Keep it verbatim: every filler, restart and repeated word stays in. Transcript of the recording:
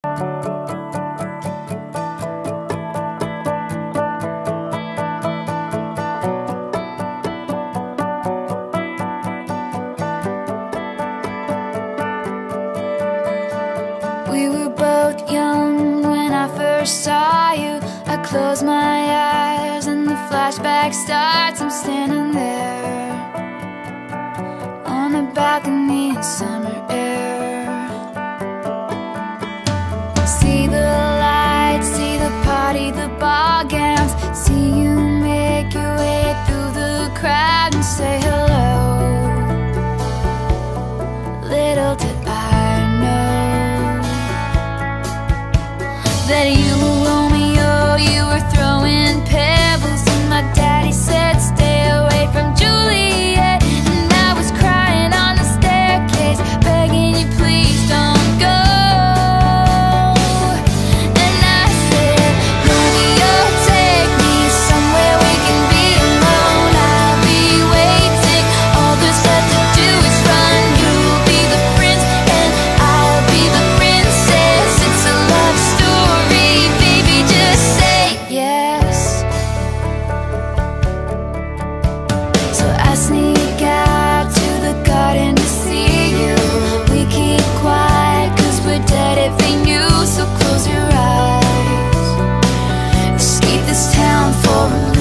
We were both young when I first saw you. I close my eyes and the flashback starts. I'm standing there on a balcony in summer air. See the lights, see the party, the ball gowns. See you make your way through the crowd and say hello. Little did I know that you were Romeo, you were throwing pebbles, and my daddy said stay away from Juliet. And I was crying on the staircase, begging you please don't go. And I said, Romeo, take me somewhere we can be alone. I'll be waiting, all there's left to do is run. You'll be the prince and I'll be the princess. It's a love story, baby, just say yes. So I sneak out to the garden to see you. We keep quiet cause we're dead if they knew. So close your eyes, escape this town for a minute.